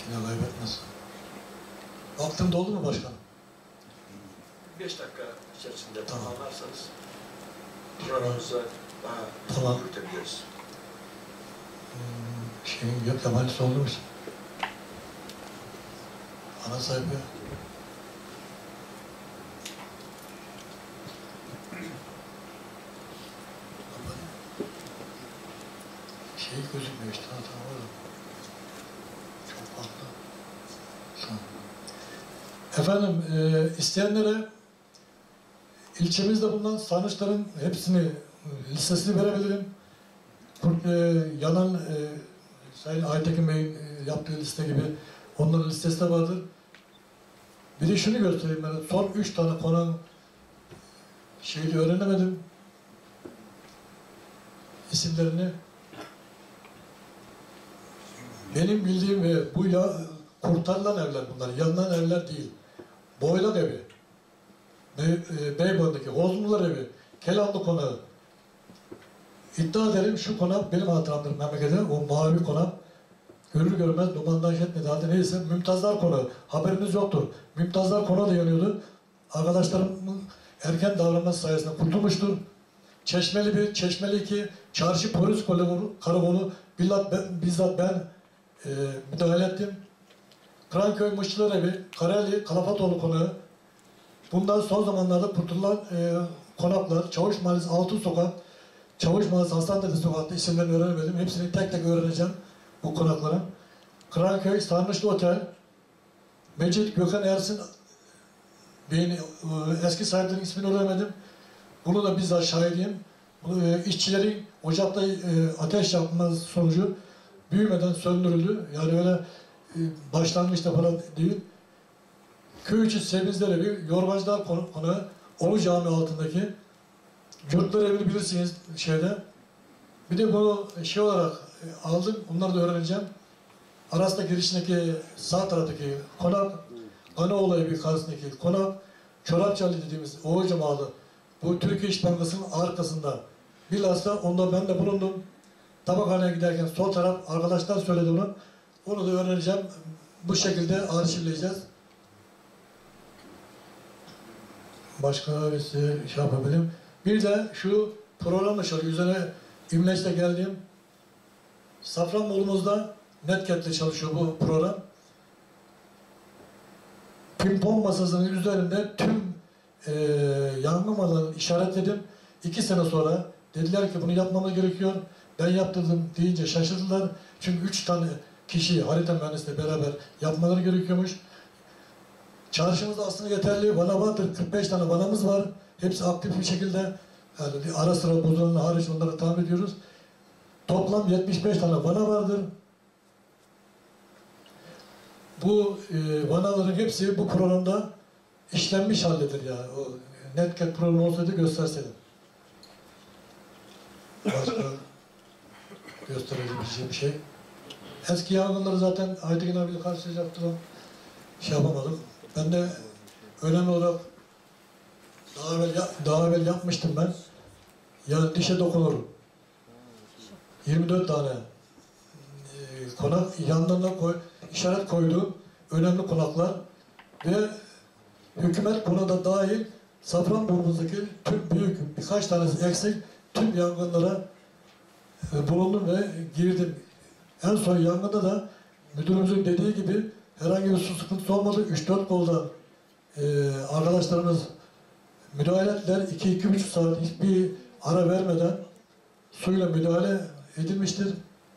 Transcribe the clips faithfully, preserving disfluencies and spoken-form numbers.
Yine kaybetmez. Vaktim doldu mu başkanım? Beş dakika içerisinde tamam. Tamamlarsanız programımıza daha tamam. yürütebiliriz. Hmm, şeyin yok yabancısı oldu mu? Ana sahibi. Şey gözükmüyor işte. Ha, tamam oğlum. Çok farklı. Tamam. Efendim, e, isteyenlere ilçemizde bulunan sarnıçların hepsini, listesini verebilirim. E, yanan e, Sayın Aytekin Bey'in e, yaptığı liste gibi onların listesi de vardır. Bir de şunu göstereyim ben. Son üç tane konağın şeyi öğrenemedim. İsimlerini. Benim bildiğim ve bu ya, kurtarılan evler bunlar. Yanılan evler değil. Boylan evi. Bey, e, Beyboğlu'ndaki Hozmullar evi. Kelanlı konağı. İddia ederim şu konak benim hatıramdır memlekete. O mavi konak. Görür görmez dumandan etmedi halde neyse Mümtazlar konağı. Haberimiz yoktur. Mümtazlar konağı da yanıyordu. Arkadaşlarımın erken davranması sayesinde kurtulmuştur. Çeşmeli bir, Çeşmeli iki, Çarşı Polis Karakolu bizzat ben, bizzat ben e, müdahale ettim. Kıranköy Muşçular Evi, Kareli Kalafatoğlu konağı. Bundan son zamanlarda kurtulan e, konaklar, Çavuş Mahallesi Altın Sokak, Çavuş Mahallesi Hastanede Sokak'ta isimlerini öğrenemedim. Hepsini tek tek öğreneceğim bu konakların. Kıranköy Sarnıçlı Otel, Mecit Gökhan Ersin Bey'in e, eski sahiplerinin ismini öğrenemedim. Bunu da bizzat şahidiyim. Bu, e, işçilerin ocakta e, ateş yapması sonucu büyümeden söndürüldü. Yani öyle e, başlangıçta falan değil. Köy içi Sevizler Evi, Yorgancılar Konağı, Olu Cami altındaki Gürtler Evi'ni bilirsiniz şeyde. Bir de bunu şey olarak e, aldım. Bunları da öğreneceğim. Aras'ta girişindeki sağ taraftaki konak, Anaoğlu Evi karşısındaki konak, Çorapçalı dediğimiz Oğuzca Mahalı. Bu Türkiye İş Bankası'nın arkasında. Bilhassa onda ben de bulundum. Tabakhaneye giderken sol taraf arkadaşlar söyledi onu. Onu da öğreneceğim. Bu şekilde arşivleyeceğiz. Başka bir şey yapabilirim. Bir de şu program çalışıyor. Üzerine İmleç'te geldiğim Safranbolu'muzda Netket'te çalışıyor bu program. Pimpon masasının üzerinde tüm e, yangın alanını işaretledim. İki sene sonra dediler ki bunu yapmamız gerekiyor. Ben yaptırdım deyince şaşırdılar. Çünkü üç tane kişi harita mühendisiyle beraber yapmaları gerekiyormuş. Çarşımızda aslında yeterli vana vardır. kırk beş tane vanamız var. Hepsi aktif bir şekilde yani ara sıra bozulanlar hariç onları tamir ediyoruz. Toplam yetmiş beş tane vana vardır. Bu e, vanaların hepsi bu programda işlenmiş haldedir yani. O Netcat programı olsaydı gösterseydim. Başka gösterebileceğim bir şey. Eski yangınları zaten Aytekin abiyle karşılayacaktı. Şey yapamadım. Ben de önemli olarak daha evvel, daha evvel yapmıştım ben. Yani dişe dokunur. yirmi dört tane e, konak yanlarına koy, işaret koyduğum önemli konaklar ve hükümet buna da dahil Safranbolu'muzdaki tüm büyük birkaç tanesi eksik tüm yangınlara e, bulundum ve girdim. En son yangında da müdürümüzün dediği gibi herhangi bir su sıkıntısı olmadı. üç dört kolda e, arkadaşlarımız müdahale ettiler. iki iki buçuk saat hiçbir ara vermeden suyla müdahale edilmiştir.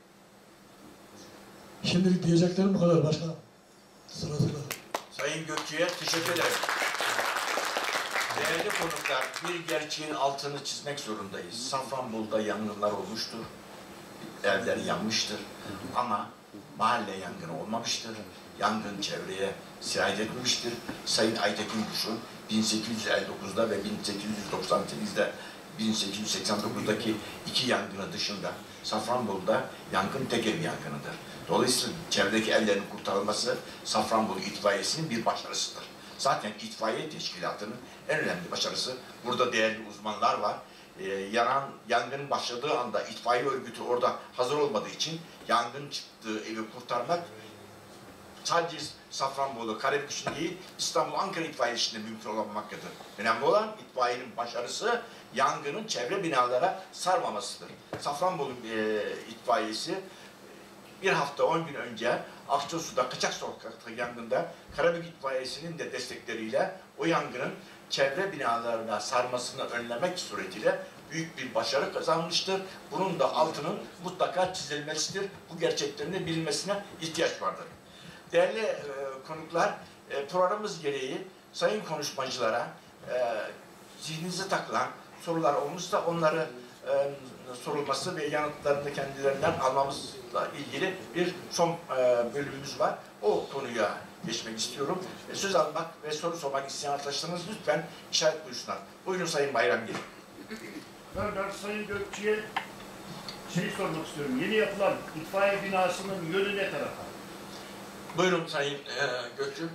Şimdilik diyeceklerim bu kadar başkanım. Sırasıyla. Sayın Gökçe'ye teşekkür ederim. Değerli konuklar, bir gerçeğin altını çizmek zorundayız. Safranbolu'da yangınlar olmuştur. Evler yanmıştır. Ama mahalle yangını olmamıştır. Yangın çevreye sirayet etmiştir. Sayın Aytekin Kuş'un bin sekiz yüz elli dokuzda ve bin sekiz yüz doksan sekizde bin sekiz yüz seksen dokuzdaki iki yangını dışında Safranbolu'da yangın tek ev yangınıdır. Dolayısıyla çevredeki evlerin kurtarılması Safranbolu itfaiyesinin bir başarısıdır. Zaten itfaiye teşkilatının en önemli başarısı, burada değerli uzmanlar var. Ee, yanan, yangının başladığı anda itfaiye örgütü orada hazır olmadığı için yangın çıktığı evi kurtarmak sadece Safranbolu, Karabük için değil, İstanbul, Ankara itfaiyesi için de mümkün olabilmektedir. Önemli olan itfaiyenin başarısı yangının çevre binalara sarmamasıdır. Safranbolu e, itfaiyesi bir hafta on gün önce Akçasu'da Kaçak Sokak'ta yangında Karabük itfaiyesinin de destekleriyle o yangının çevre binalarına sarmasını önlemek suretiyle büyük bir başarı kazanmıştır. Bunun da altının mutlaka çizilmesidir. Bu gerçeklerin bilinmesine ihtiyaç vardır. Değerli e, konuklar, e, programımız gereği sayın konuşmacılara e, zihninize takılan sorular olmuşsa onları e, sorulması ve yanıtlarını kendilerinden almamızla ilgili bir son e, bölümümüz var. O konuya geçmek istiyorum. E, söz almak ve soru sormak isteyen arkadaşlarınız lütfen işaret buyursunlar. Buyurun Sayın Bayramgil. Ben, ben Sayın Gökçe'ye şey sormak istiyorum. Yeni yapılan itfaiye binasının yönü ne tarafa? Buyurun Sayın e, Gökçü.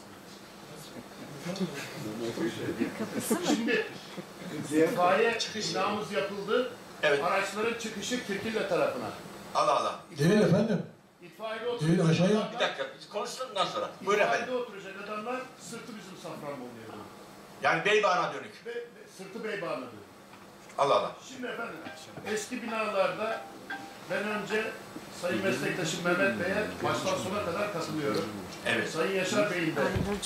Şimdi itfaiye binamız yapıldı. Evet. Araçların çıkışı Kirkille tarafına. Allah Allah. Değil efendim. İtfaiyede Değil, oturacak aşağıya. adamlar, Bir dakika, biz konuştuk ondan sonra. Buyurun efendim. İtfaiyede oturacak adamlar sırtı bizim Safranbolu'ya dönüyor. Yani Beybağ'a dönük. Ve, ve sırtı Beybağ'ına dönüyor. Allah Allah. Şimdi efendim, eski binalarda ben önce Sayın meslektaşım Mehmet Bey'e baştan sona kadar katılıyorum. Evet. Sayın Yaşar Bey'in de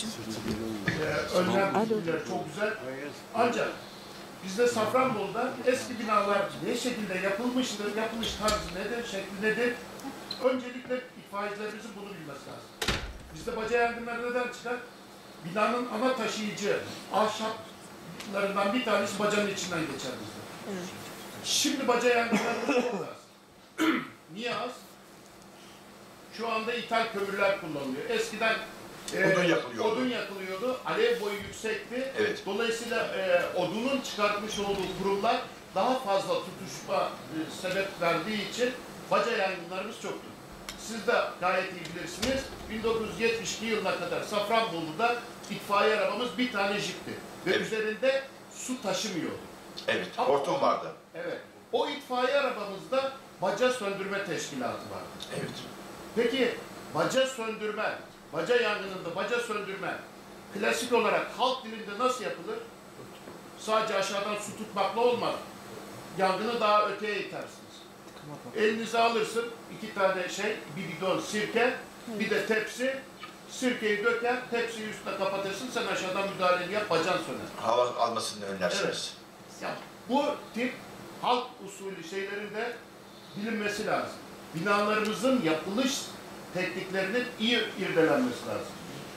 e, önlemler çok güzel. Ancak bizde Safranbolu'da eski binalar ne şekilde yapılmıştır, yapılış tarzı nedir, şekli nedir? Öncelikle itfaiyecilerimizin bunu bilmesi lazım. Bizde baca yangınları neden çıkar? Binanın ana taşıyıcı ahşaplarından bir tanesi bacanın içinden geçer bizde. Evet. Şimdi baca yangınları çok az. Niye az? Şu anda ithal kömürler kullanılıyor. Eskiden e, Odun yakılıyordu. odun yakılıyordu. Alev boyu yüksekti. Evet. Dolayısıyla e, odunun çıkartmış olduğu kurumlar daha fazla tutuşma e, sebep verdiği için baca yangınlarımız çoktu. Siz de gayet iyi bilirsiniz. bin dokuz yüz yetmiş iki yılına kadar Safranbolu'da itfaiye arabamız bir tane jipti. Ve Evet. üzerinde su taşımıyordu. Evet, Ama hortum o- vardı. Evet. O itfaiye arabamızda baca söndürme teşkilatı vardı. Evet. Peki baca söndürme, baca yangınında baca söndürme klasik olarak halk dilinde nasıl yapılır? Sadece aşağıdan su tutmakla olmaz. Yangını daha öteye itersiniz. Elinize alırsın iki tane şey, bir bidon sirke, bir de tepsi. Sirkeyi döker, tepsiyi üstüne kapatırsın, sen aşağıdan müdahaleni yap, bacan söner. Hava almasını önlersiniz. Ya, bu tip halk usulü şeylerin de bilinmesi lazım. Binalarımızın yapılış tekniklerinin iyi irdelenmesi lazım.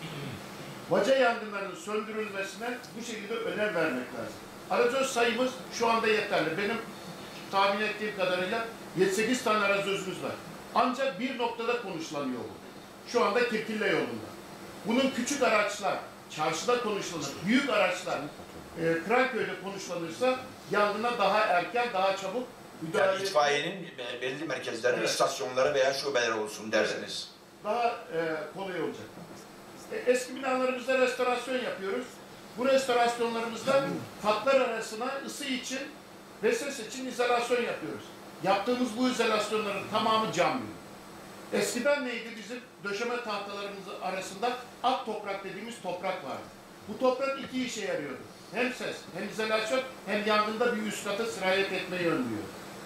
Baca yangınlarının söndürülmesine bu şekilde önem vermek lazım. Arazöz sayımız şu anda yeterli. Benim tahmin ettiğim kadarıyla yedi sekiz tane arazözümüz var. Ancak bir noktada konuşulanıyor bu. Şu anda Kirkille yolunda. Bunun küçük araçlar, çarşıda konuşulur, büyük araçlar e, Kıranköy'de konuşlanırsa yangına daha erken, daha çabuk müdahale Yani itfaiyenin belli merkezleri, Evet. istasyonları veya şubeler olsun dersiniz. daha e, kolay olacak. E, eski binalarımızda restorasyon yapıyoruz. Bu restorasyonlarımızda katlar arasına ısı için ve ses için izolasyon yapıyoruz. Yaptığımız bu izolasyonların tamamı cam. Eskiden neydi bizim döşeme tahtalarımızın arasında ak toprak dediğimiz toprak vardı. Bu toprak iki işe yarıyordu. Hem ses, hem izolasyon, hem yangında bir üst kata sirayet etmeyi önlüyor.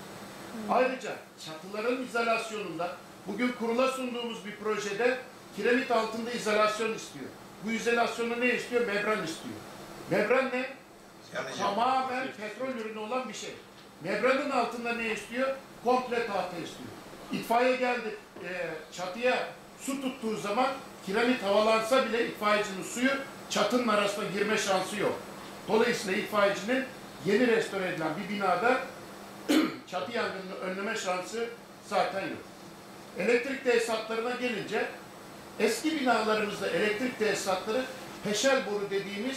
Ayrıca çatıların izolasyonunda bugün kurula sunduğumuz bir projede kiremit altında izolasyon istiyor. Bu izolasyonu ne istiyor? Membran istiyor. Membran ne? Yani Tamamen petrol ürünü olan bir şey. Membranın altında ne istiyor? Komple tahta istiyor. İtfaiye geldi e, çatıya su tuttuğu zaman kiremit havalansa bile itfaiyecinin suyu çatının arasına girme şansı yok. Dolayısıyla itfaiyecinin yeni restore edilen bir binada çatı yangınını önleme şansı zaten yok. Elektrik tesisatlarına gelince eski binalarımızda elektrik tesisatları peşel boru dediğimiz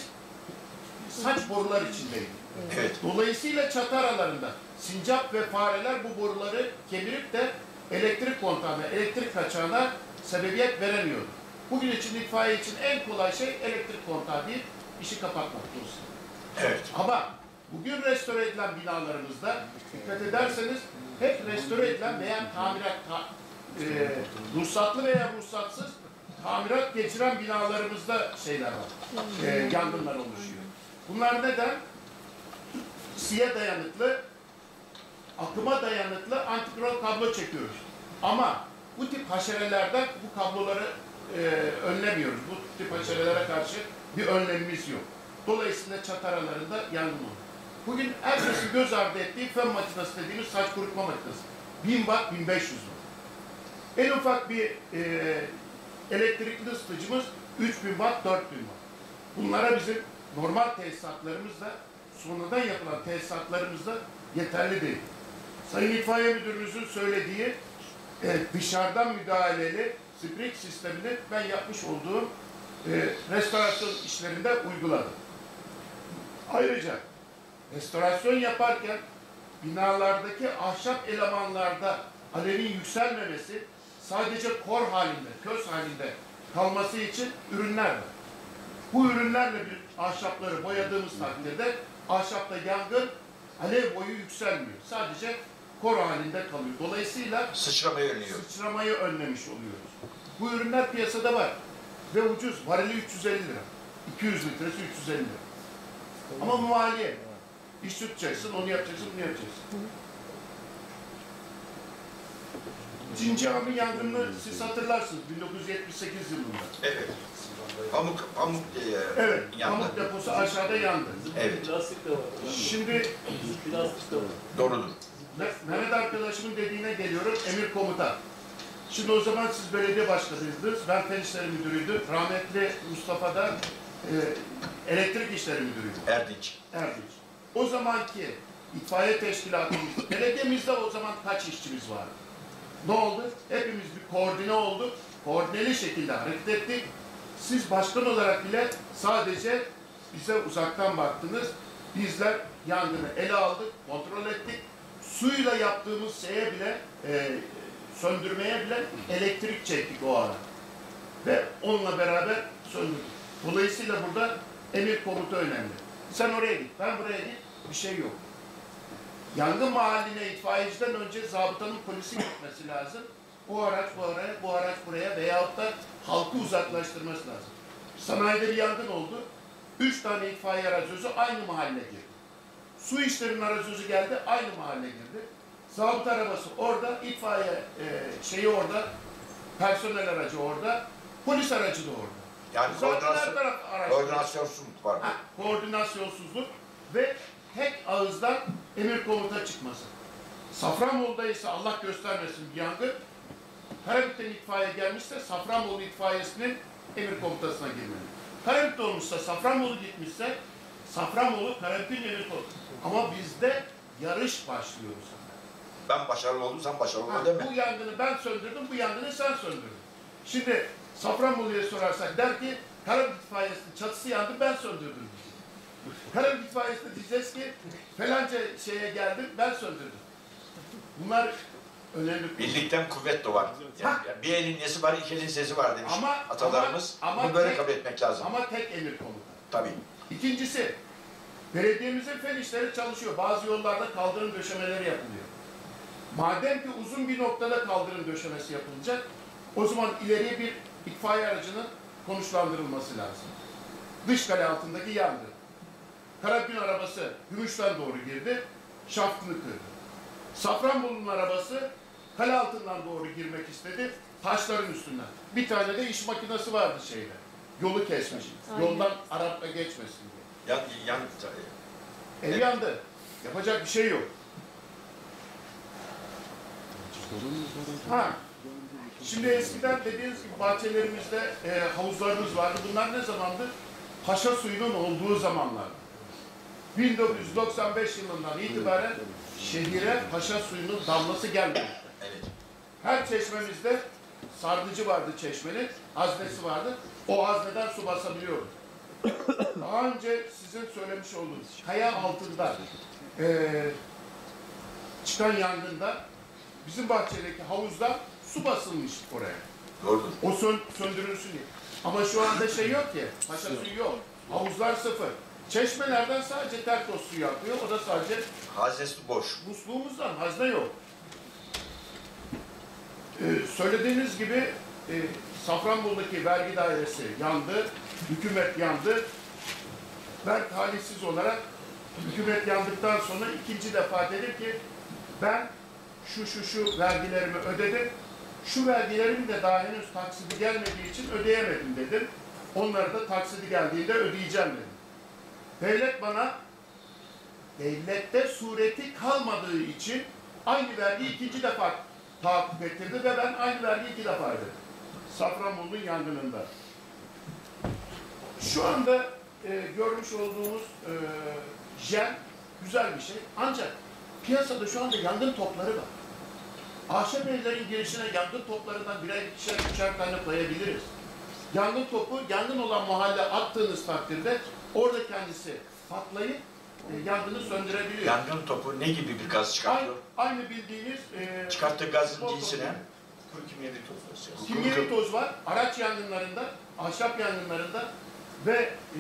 saç borular içindeydi. evet. Dolayısıyla çatı aralarında sincap ve fareler bu boruları kemirip de elektrik kontağına, elektrik kaçağına sebebiyet veremiyordu. Bugün için itfaiye için en kolay şey elektrik kontağı deyip işi kapatmak olsun. Evet. Ama bugün restore edilen binalarımızda dikkat ederseniz hep restore edilen veya tamirat ta, e, ruhsatlı veya ruhsatsız tamirat geçiren binalarımızda şeyler var. E, yangınlar oluşuyor. Bunlar neden? Isıya dayanıklı, akıma dayanıklı antikron kablo çekiyoruz. Ama bu tip haşerelerden bu kabloları e, önlemiyoruz. Bu tip haşerelere karşı bir önlemimiz yok. Dolayısıyla çat aralarında yangın olur. Bugün herkesin göz ardı ettiği fön makinesi dediğimiz saç kurutma makinesi. bin watt, bin beş yüz watt. En ufak bir e, elektrikli ısıtıcımız üç bin watt, dört bin watt. Bunlara bizim normal tesisatlarımızla, sonradan yapılan tesisatlarımızla yeterli değil. Sayın İtfaiye Müdürümüzün söylediği e, dışarıdan müdahaleli spring sistemini ben yapmış olduğum e, restorasyon işlerinde uyguladım. Ayrıca restorasyon yaparken binalardaki ahşap elemanlarda alevin yükselmemesi, sadece kor halinde, köz halinde kalması için ürünler var. Bu ürünlerle bir ahşapları boyadığımız takdirde ahşapta yangın alev boyu yükselmiyor. Sadece kor halinde kalıyor. Dolayısıyla Sıçramayı önlüyor. sıçramayı önlemiş oluyoruz. Bu ürünler piyasada var ve ucuz. Varili üç yüz elli lira. iki yüz litresi üç yüz elli lira. Ama bu maliye. İş tutacaksın, onu yapacaksın, bunu yapacaksın. Cincami yangını siz hatırlarsınız bin dokuz yüz yetmiş sekiz yılında. Evet. Pamuk, pamuk e, Evet, yandı. pamuk deposu aşağıda yandı. Evet. Plastik de var. Şimdi Plastik de var. Doğrudur. Me- Mehmet arkadaşımın dediğine geliyorum, emir komuta. Şimdi o zaman siz belediye başkanıydınız, ben Fen İşleri Müdürüydü. Rahmetli Mustafa da e, Elektrik İşleri Müdürüydü. Erdinç. Erdinç. O zamanki itfaiye teşkilatımız, belediyemizde o zaman kaç işçimiz vardı? Ne oldu? Hepimiz bir koordine olduk. Koordineli şekilde hareket ettik. Siz başkan olarak bile sadece bize uzaktan baktınız. Bizler yangını ele aldık, kontrol ettik. Suyla yaptığımız şeye bile, e, söndürmeye bile elektrik çektik o ara. Ve onunla beraber söndürdük. Dolayısıyla burada emir komuta önemli. Sen oraya git, ben buraya git, bir şey yok. Yangın mahalline itfaiyeciden önce zabıtanın polisin gitmesi lazım. Bu araç bu oraya, bu araç buraya veyahut da halkı uzaklaştırması lazım. Sanayide bir yangın oldu. Üç tane itfaiye arazözü aynı mahalle girdi. Su işlerinin arazözü geldi, aynı mahalle girdi. Zabıta arabası orada, itfaiye e, şeyi orada, personel aracı orada, polis aracı da orada. Yani Zaten her koordinasyon, taraf araç. koordinasyonsuzluk var. Ha, koordinasyonsuzluk ve tek ağızdan emir komuta çıkması. Safranbolu'da ise Allah göstermesin bir yangın. Karabük'ten itfaiye gelmişse Safranbolu itfaiyesinin emir komutasına girmeli. Karabük'te olmuşsa Safranbolu gitmişse Safranbolu Karabük'ün emir komutu. Ama bizde yarış başlıyoruz. Ben başarılı oldum, sen başarılı Ha, ol deme. bu yangını ben söndürdüm, bu yangını sen söndürdün. Şimdi Safranbolu'ya sorarsak der ki Karabük itfaiyesinin çatısı yandı, ben söndürdüm. Karabük itfaiyesine diyeceğiz ki falanca şeye geldim, ben söndürdüm. Bunlar önemli. Birlikten kuvvet doğar. Yani, Ha. yani bir elin nesi var, iki elin sesi var demiş Ama- atalarımız. ama- ama Bunu böyle tek- kabul etmek lazım. Ama tek emir komuta. Tabii. İkincisi, belediyemizin fen işleri çalışıyor. Bazı yollarda kaldırım döşemeleri yapılıyor. Madem ki uzun bir noktada kaldırım döşemesi yapılacak, o zaman ileriye bir itfaiye aracının konuşlandırılması lazım. Dış kale altındaki yandı. Karabük'ün arabası Gümüş'ten doğru girdi, şaftını kırdı. Safranbolu'nun arabası kale altından doğru girmek istedi, taşların üstünden. Bir tane de iş makinesi vardı şeyde. Yolu kesmiş. Aynen. Yoldan Arap'la geçmesin diye. Yan, yan, Ev yandı. Yapacak bir şey yok. Ha. Şimdi eskiden dediğiniz gibi bahçelerimizde e, havuzlarımız vardı. Bunlar ne zamandı? Paşa suyunun olduğu zamanlar. bin dokuz yüz doksan beş yılından itibaren şehire paşa suyunun damlası gelmemişti. evet. Her çeşmemizde sargıcı vardı çeşmenin, haznesi vardı. O hazneden su basabiliyordu. Daha önce sizin söylemiş olduğunuz kaya altında eee çıkan yangında bizim bahçedeki havuzdan su basılmış oraya. Doğrudur. O sön, söndürülsün diye. Ama şu anda şey yok ki, paşa suyu yok. Havuzlar sıfır. Çeşmelerden sadece terkos suyu akıyor. O da sadece Haznesi boş. musluğumuzdan, hazne yok. Ee, söylediğiniz gibi e, Safranbolu'daki vergi dairesi yandı, hükümet yandı. Ben talihsiz olarak hükümet yandıktan sonra ikinci defa dedim ki ben şu şu şu vergilerimi ödedim. Şu vergilerim de daha henüz taksidi gelmediği için ödeyemedim dedim. Onları da taksidi geldiğinde ödeyeceğim dedim. Devlet bana devlette sureti kalmadığı için aynı vergiyi ikinci defa tahakkuk ettirdi ve ben aynı vergiyi iki defa ödedim. Safranbolu'nun yangınında. Şu anda e, görmüş olduğumuz e, jel güzel bir şey. Ancak piyasada şu anda yangın topları var. Ahşap evlerin girişine yangın toplarından birer ikişer üçer tane koyabiliriz. Yangın topu, yangın olan mahalle attığınız takdirde orada kendisi patlayıp e, yangını söndürebiliyor. Yangın topu ne gibi bir gaz çıkartıyor? Aynı, aynı bildiğiniz e, Çıkarttığı gazın topu. cinsine Kimyeli toz. Kimyeli toz var. Araç yangınlarında, ahşap yangınlarında ve e,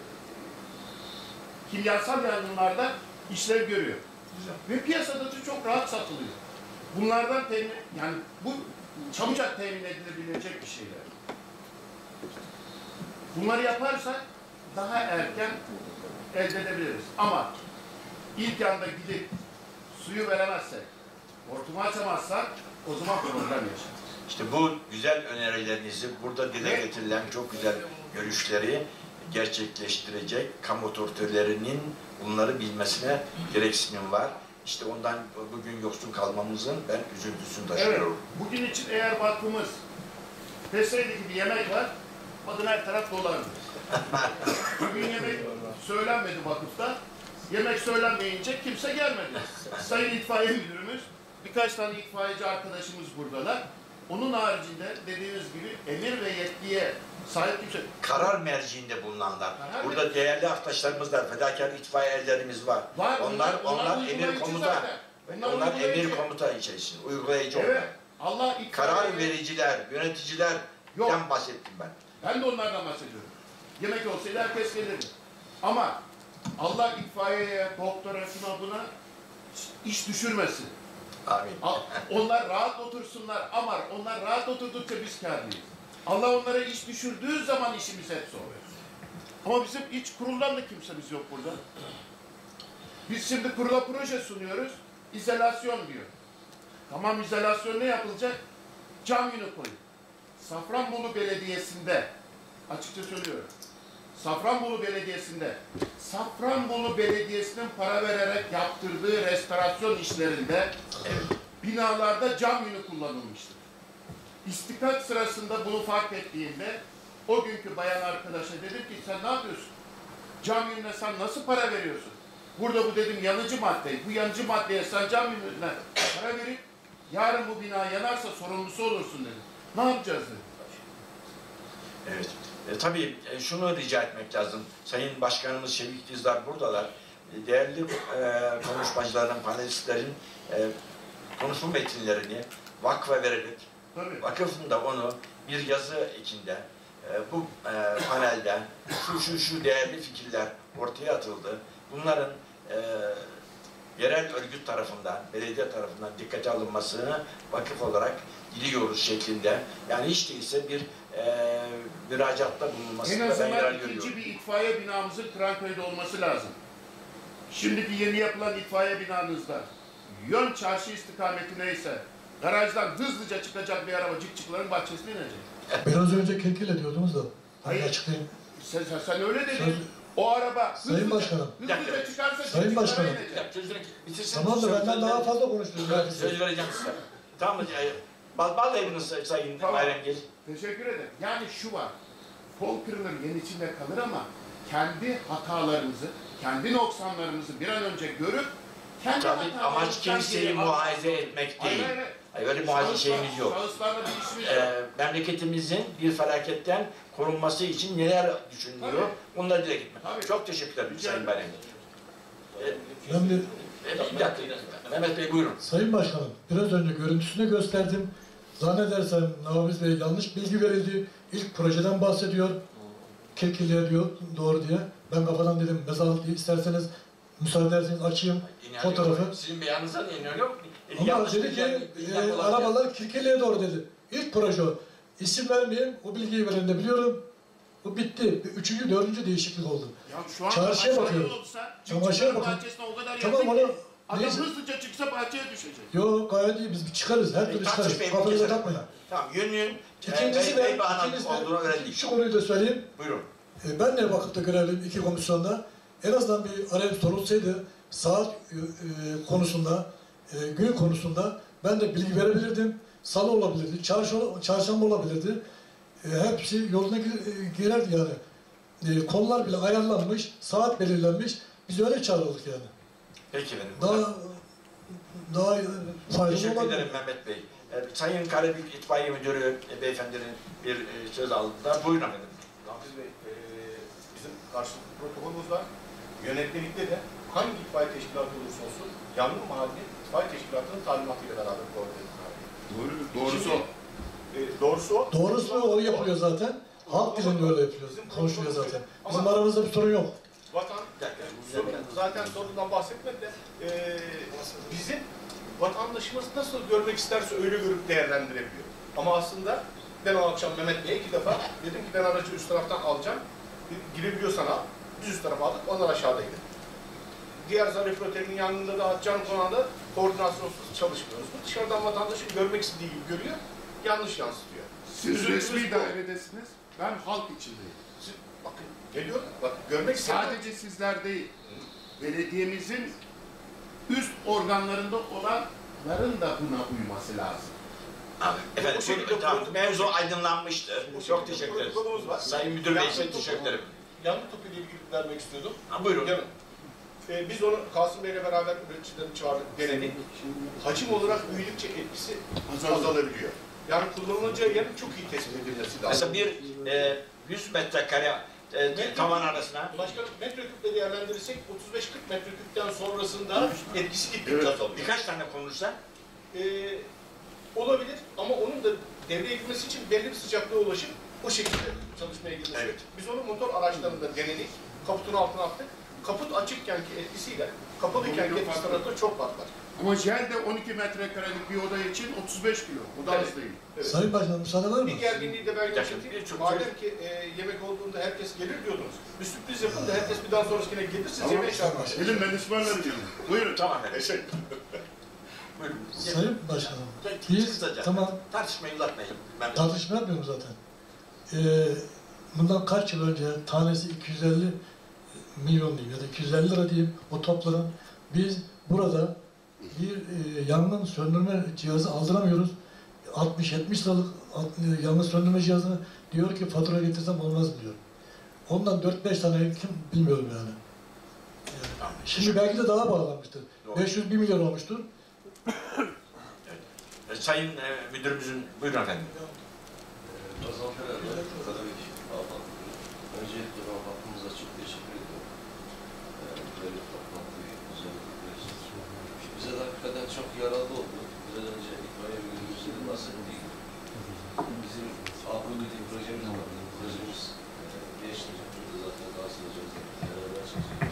kimyasal yangınlarda işlev görüyor. Güzel. Ve piyasada da çok rahat satılıyor. Bunlardan temin, yani bu çabucak temin edilebilecek bir şeyler. Bunları yaparsak daha erken elde edebiliriz. Ama ilk anda gidip suyu veremezsek, hortumu açamazsak o zaman problem yaşarız. İşte bu güzel önerilerinizi, burada dile Evet. getirilen çok güzel görüşleri gerçekleştirecek kamu otoritelerinin bunları bilmesine gereksinim var. İşte ondan bugün yoksun kalmamızın ben üzüntüsünü Evet, taşıyorum. bugün için eğer vakfımız Pesey'deki bir yemek var, bakın her taraf dolandı. Bugün yemek söylenmedi vakıfta. Yemek söylenmeyince kimse gelmedi. Sayın itfaiye müdürümüz, birkaç tane itfaiyeci arkadaşımız buradalar. Onun haricinde dediğiniz gibi emir ve yetkiye sahip kimse... Karar merciinde bulunanlar. Karar Burada merci. değerli arkadaşlarımız var, fedakar itfaiye erlerimiz var. Var, Onlar onlar, emir uygulayıcı komuta. zaten. Onlar, Onlar emir uygulayıcı. komuta içerisinde, uygulayıcı Evet, onlar. Allah itfaiye... Karar vericiler, yöneticilerden Yok. bahsettim ben. Ben de onlardan bahsediyorum. Yemek olsaydı herkes gelirdi. Ama Allah itfaiyeye, doktora, şuna buna iş düşürmesin. Amin. A- Onlar rahat otursunlar ama onlar rahat oturdukça biz kârlıyız. Allah onlara iş düşürdüğü zaman işimiz hep zor. Ama bizim iç kuruldan da kimsemiz yok burada. Biz şimdi kurula proje sunuyoruz, izolasyon diyor. Tamam, izolasyon ne yapılacak? Cam yünü koyun. Safranbolu Belediyesi'nde, açıkça söylüyorum, Safranbolu Belediyesi'nde, Safranbolu Belediyesi'nin para vererek yaptırdığı restorasyon işlerinde binalarda cam yünü kullanılmıştır. İstikat sırasında bunu fark ettiğimde o günkü bayan arkadaşa dedim ki sen ne yapıyorsun? Cam yününe sen nasıl para veriyorsun? Burada bu dedim yanıcı madde. Bu yanıcı maddeye sen cam yününe para verip yarın bu bina yanarsa sorumlusu olursun dedim. Ne yapacağız dedim. Evet. E, tabii e, şunu rica etmek lazım. Sayın Başkanımız Şevik Dizdar buradalar. E, değerli e, konuşmacıların, panelistlerin e, konuşma metinlerini vakfa vererek, Tabii. vakıfın da onu bir yazı içinde e, bu e, panelde şu şu şu değerli fikirler ortaya atıldı. Bunların e, yerel örgüt tarafından, belediye tarafından dikkate alınmasını vakıf olarak diliyoruz şeklinde. Yani hiç değilse bir e, müracaatta En bulunmasında ben yarar azından görüyorum. ikinci bir itfaiye binamızın Kıranköy'de olması lazım. Şimdiki yeni yapılan itfaiye binanızda yön çarşı istikametine ise garajdan hızlıca çıkacak bir araba cıkçıkların bahçesine inecek. Biraz önce kekile diyordunuz da. Hayır. Ben açıklayayım. Sen, sen, sen öyle dedin. Söz- O araba Sayın hızlıca, Başkanım. hızlıca çıkarsa Sayın cıkçıklara Başkanım. inecek. Sözünü bitirsin. Tamam da Söz- benden daha sözleri- fazla konuştunuz. Söz, söz vereceğim size. Tamam mı? E, Bal, bal eviniz Sayın Tamam. Bayrangil. Teşekkür ederim. Yani şu var. Kol kırılır, yen içinde kalır ama kendi hatalarımızı, kendi noksanlarımızı bir an önce görüp kendi Tabii hatalarımızdan amaç kimseyi geri al- muhafaza etmek Hayır, değil. hayır, hayır. Hayır, öyle muhafaza Şahıslar- şeyimiz yok. Şahıslarla bir işimiz yok. Ee, memleketimizin bir felaketten korunması için neler düşünülüyor? Tabii. Onları dile gitmek. Tabii. Çok teşekkür ederim Rica Sayın ederim. Bayrangil. Ben bir, Ee, bir dakika. Mehmet Bey buyurun. Sayın Başkanım, biraz önce görüntüsünü gösterdim. Zannedersem Naviz Bey yanlış bilgi verildi. İlk projeden bahsediyor. Kekiliğe diyor, doğru diye. Ben kafadan dedim, mezarlık diye isterseniz müsaade ederseniz açayım İnanıyorum. fotoğrafı. Sizin beyanınıza da inanıyorum. Ama dedi ki, e, arabalar Kirkeli'ye doğru dedi. İlk proje o. İsim vermeyeyim, o bilgiyi veren de biliyorum. Bu bitti. Bir üçüncü, dördüncü değişiklik oldu. Ya şu anda Çarşıya aşağıya bakıyorum. olsa, Çamaşıra çiftçilerin bakın. bahçesine o kadar Tamam, yakın ki, onu- adam neyse. hızlıca çıksa bahçeye düşecek. Yok gayet iyi, biz bir çıkarız, her türlü E, çıkarız. tartışmayın, Kafanıza keselim. takmayın. Tamam, yönün İkincisi e, de, Bey Bahan'ın ikincisi olduğunu de öğrendik. şu konuyu da söyleyeyim. Buyurun. E, ben de vakıfta görevliyim iki komisyonda. En azından bir araya sorulsaydı saat e, e, konusunda, e, gün konusunda ben de bilgi verebilirdim. Salı olabilirdi, çarşı, çarşamba olabilirdi. E, hepsi yoluna gir, e, girerdi yani. E, konular bile ayarlanmış, saat belirlenmiş. Biz öyle çağrıldık yani. Peki efendim. Daha daha e, faydalı Teşekkür olabilir. ederim Mehmet Bey. E, Sayın Karabük İtfaiye Müdürü e, beyefendinin bir e, söz aldılar. Buyurun efendim. Rafiz Bey, e, bizim karşılıklı protokolümüz var. Yönetmelikte de hangi itfaiye teşkilatı olursa olsun yangın mahalli itfaiye teşkilatının talimatıyla beraber koordine edilir. Doğru, doğrusu Şimdi, o. E, doğrusu o. Doğrusu o yapılıyor zaten. Halk dilinde öyle yapılıyor, konuşuluyor zaten. Bizim aramızda bir sorun yok. Vatan, yani sorun, zaten sorundan bahsetmedi de e, bizim vatandaşımız nasıl görmek isterse öyle görüp değerlendirebiliyor. Ama aslında ben o akşam Mehmet Bey'e iki defa dedim ki ben aracı üst taraftan alacağım. Girebiliyorsan al. Biz üst tarafa aldık, onlar aşağıdaydı. Diğer Zarif Roter'in yanında da Can Konağı'nda koordinasyonsuz çalışmıyoruz. Bu dışarıdan vatandaşın görmek istediği gibi görüyor, yanlış yansıtıyor. Siz Üzüntümüz resmi bu. dairedesiniz, ben halk içindeyim. Siz, bakın geliyor, bak görmek isteyen... Sadece sizler değil, belediyemizin üst organlarında olanların da buna uyması lazım. Abi, efendim, Bu şekilde buyurun, tamam, protokol- mevzu aydınlanmıştır. Bu Çok şekilde teşekkür ederiz. protokolümüz var. Sayın Müdür Bey, Yangın size topu- teşekkür ederim. Yangın topu ile ilgili vermek istiyordum. Ha, buyurun. Yarın. Ee, biz onu Kasım Bey'le beraber üreticilerini çağırdık, denedik. Hacim olarak büyüdükçe etkisi azalabiliyor. Yani kullanılacağı yerin çok iyi tespit edilmesi lazım. Mesela bir e, yüz metrekare e, tavan arasına Başkanım metreküple değerlendirirsek otuz beş kırk metreküpten sonrasında etkisi gittikçe Evet. azalıyor. birkaç tane konulursa Ee, olabilir ama onun da devreye girmesi için belli bir sıcaklığa ulaşıp o şekilde çalışmaya girmesi. Evet. Biz onu motor araçlarında denedik, kaputun altına attık. Kaput açıkkenki etkisiyle kapalıykenki etkisi arasında çok fark var. Ama jel de on iki metrekarelik bir oda için otuz beş kilo. O da Evet. az değil. Evet. Sayın Başkanım müsaade var mı? Bir gerginliği de ben dakika, yaşatayım. bir çok- Madem ki e, yemek olduğunda herkes gelir diyordunuz. Bir sürpriz yapın da herkes bir daha sonrasına gelir, siz Tamam, yemeğe çağırmayın. Gelin ben ısmarlarım canım. Buyurun. tamam efendim. Teşekkür Buyurun. Sayın Başkanım, Biz biz kısaca tamam tartışmayı uzatmayın. Ben tartışma yapmıyorum zaten. Ee, bundan kaç yıl önce tanesi iki yüz elli milyon diyeyim ya da iki yüz elli lira diyeyim o topların biz burada bir e, yangın söndürme cihazı aldıramıyoruz. altmış yetmiş liralık alt- yangın söndürme cihazını diyor ki fatura getirsem olmaz diyor. Ondan dört beş tane kim bilmiyorum yani. Tamam. Şimdi belki de daha bağlanmıştır. Doğru. beş yüz bir milyon olmuştur. E, Sayın e, Müdürümüzün, buyurun efendim. Gazanfer Erdoğan, Karabük Alman. Öncelikle ben halkımıza çok teşekkür ediyorum. Ee, böyle bir toplantıyı düzenledikleri için. Bize de hakikaten çok yararlı oldu. Biraz önce itfaiye müdürümüzün de bahsettiği gibi. Bizim Avrupa'daki projemiz vardı. Projemiz e, geçti. Burada zaten Kasım Hocam'la beraber çalışıyoruz.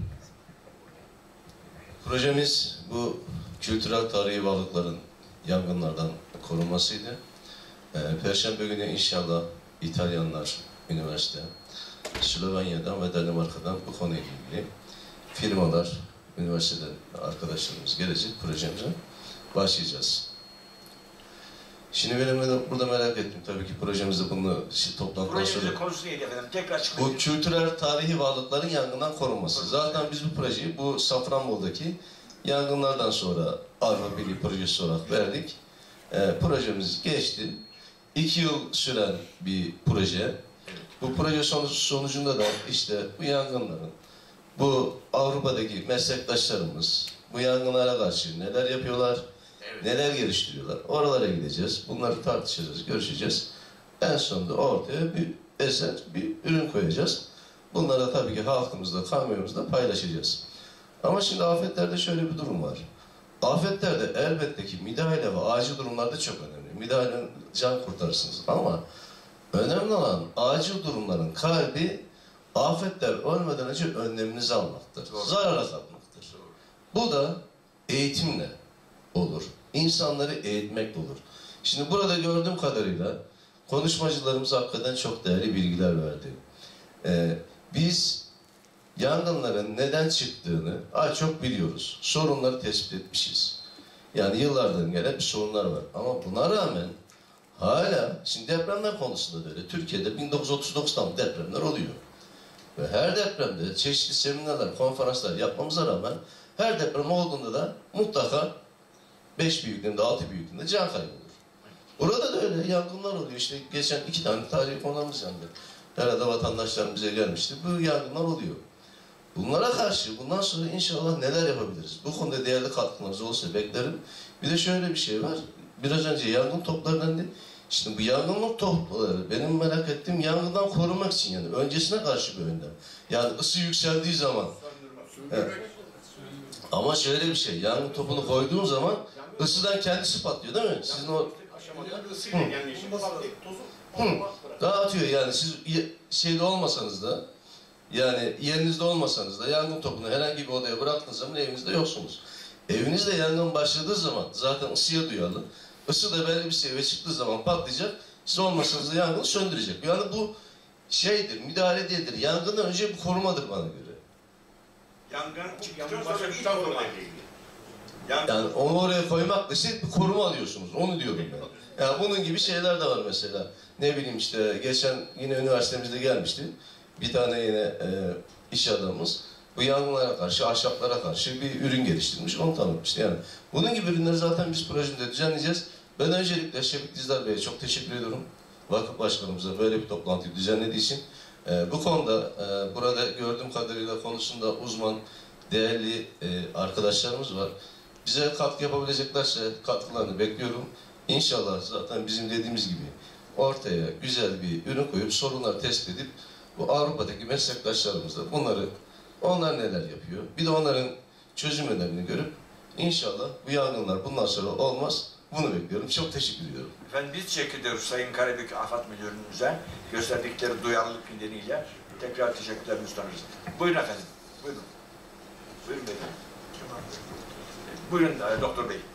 Projemiz bu kültürel tarihi varlıkların yangınlardan korunmasıydı. Ee, Perşembe günü inşallah İtalyanlar, üniversite, Slovenya'dan ve Danimarka'dan bu konuyla ilgili firmalar, üniversiteden arkadaşlarımız gelecek projemize başlayacağız. Şimdi benim de burada merak ettim tabii ki projemizde bunu toplantıdan sonra... Projemizin konusu neydi efendim? Tekrar açıklayın. Bu kültürel tarihi varlıkların yangından korunması. Zaten biz bu projeyi bu Safranbolu'daki yangınlardan sonra Avrupa Birliği projesi olarak verdik. Ee, projemiz geçti. İki yıl süren bir proje. Bu proje sonuç, sonucunda da işte bu yangınların, bu Avrupa'daki meslektaşlarımız bu yangınlara karşı neler yapıyorlar, Evet. neler geliştiriyorlar. Oralara gideceğiz. Bunları tartışacağız, görüşeceğiz. En sonunda ortaya bir eser, bir ürün koyacağız. Bunları tabii ki halkımızla, kamuoyumuzla paylaşacağız. Ama şimdi afetlerde şöyle bir durum var. Afetlerde elbette ki müdahale ve acil durumlarda çok önemli. Müdahale can kurtarırsınız ama önemli olan acil durumların kalbi afetler ölmeden önce önleminizi almaktır. Doğru. Zarar azaltmaktır. Bu da eğitimle olur. İnsanları eğitmekle olur. Şimdi burada gördüğüm kadarıyla konuşmacılarımız hakikaten çok değerli bilgiler verdi. Ee, biz yangınların neden çıktığını az çok biliyoruz. Sorunları tespit etmişiz. Yani yıllardan gelen bir sorunlar var. Ama buna rağmen hala, şimdi depremler konusunda da öyle. Türkiye'de bin dokuz yüz otuz dokuzdan depremler oluyor. Ve her depremde çeşitli seminerler, konferanslar yapmamıza rağmen her deprem olduğunda da mutlaka beş büyüklüğünde, altı büyüklüğünde can kaybı olur. Burada da öyle yangınlar oluyor. İşte geçen iki tane tarihi konularımız yandı. Herhalde vatandaşlar bize gelmişti. Bu yangınlar oluyor. Bunlara karşı bundan sonra inşallah neler yapabiliriz? Bu konuda değerli katkılarınız olursa beklerim. Bir de şöyle bir şey var. Biraz önce yangın topları dendi. Şimdi bu yangın topları benim merak ettiğim yangından korumak için, yani öncesine karşı bir önlem. Yani ısı yükseldiği zaman. Evet. Ama şöyle bir şey, yangın topunu koyduğun zaman ısıdan kendisi patlıyor değil mi? Sizin o aşamada ısıyla yani işin patlayıp tozu dağıtıyor yani. Siz şeyde olmasanız da, yani yerinizde olmasanız da yangın topunu herhangi bir odaya bıraktığınız zaman evinizde yoksunuz. Evinizde yangın başladığı zaman zaten ısıya duyarlı. Isı da belli bir seviyeye çıktığı zaman patlayacak. Siz olmasanız da yangını söndürecek. Yani bu şeydir, müdahale değildir. Yangından önce bir korumadır bana göre. Yangın çıktıktan Yangın sonra ilk başladıktan sonra koruma. ilgili. Yangın Yani onu oraya koymakla siz bir koruma alıyorsunuz. Onu diyorum ben. Yani bunun gibi şeyler de var mesela. Ne bileyim işte geçen yine üniversitemizde gelmişti. Bir tane yine e, iş adamımız bu yangınlara karşı, ahşaplara karşı bir ürün geliştirmiş, onu tanıtmıştı. Yani bunun gibi ürünleri zaten biz projede düzenleyeceğiz. Ben öncelikle Şefik Dizdar Bey'e çok teşekkür ediyorum. Vakıf Başkanımıza böyle bir toplantıyı düzenlediği için. E, bu konuda e, burada gördüğüm kadarıyla konusunda uzman, değerli e, arkadaşlarımız var. Bize katkı yapabileceklerse katkılarını bekliyorum. İnşallah zaten bizim dediğimiz gibi ortaya güzel bir ürün koyup sorunları tespit edip bu Avrupa'daki meslektaşlarımızla bunları, onlar neler yapıyor, bir de onların çözüm önerini görüp inşallah bu yangınlar bundan sonra olmaz. Bunu bekliyorum. Çok teşekkür ediyorum. Efendim biz teşekkür ediyoruz Sayın Karabük Afat Müdürümüze gösterdikleri duyarlılık nedeniyle tekrar teşekkürlerimizi sunarız. Buyurun efendim. Buyurun. Buyurun beyefendi. Buyurun e, Doktor Bey.